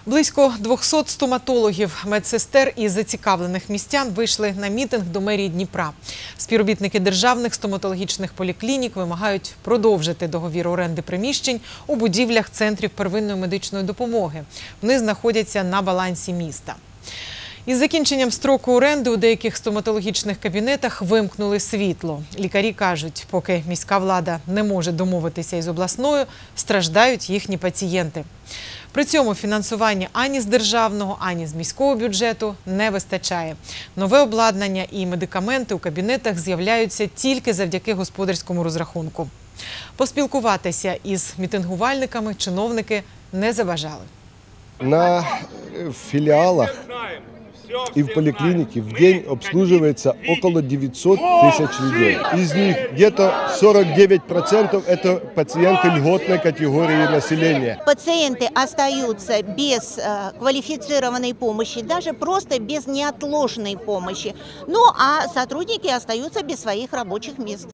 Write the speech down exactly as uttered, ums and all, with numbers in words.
Близько двохсот стоматологів, медсестер і зацікавлених містян вийшли на мітинг до мерії Дніпра. Співробітники державних стоматологічних поліклінік вимагають продовжити договір оренди приміщень у будівлях центрів первинної медичної допомоги. Вони знаходяться на балансі міста. Із закінченням строку оренди у деяких стоматологічних кабінетах вимкнули світло. Лікарі кажуть, поки міська влада не може домовитися із обласною, страждають їхні пацієнти. При цьому фінансування ані з державного, ані з міського бюджету не вистачає. Нове обладнання і медикаменти у кабінетах з'являються тільки завдяки господарському розрахунку. Поспілкуватися із мітингувальниками чиновники не забажали. На филиалах и в поликлинике в день обслуживается около девятисот тысяч людей. Из них где-то сорок девять процентов это пациенты льготной категории населения. Пациенты остаются без э, квалифицированной помощи, даже просто без неотложной помощи. Ну а сотрудники остаются без своих рабочих мест.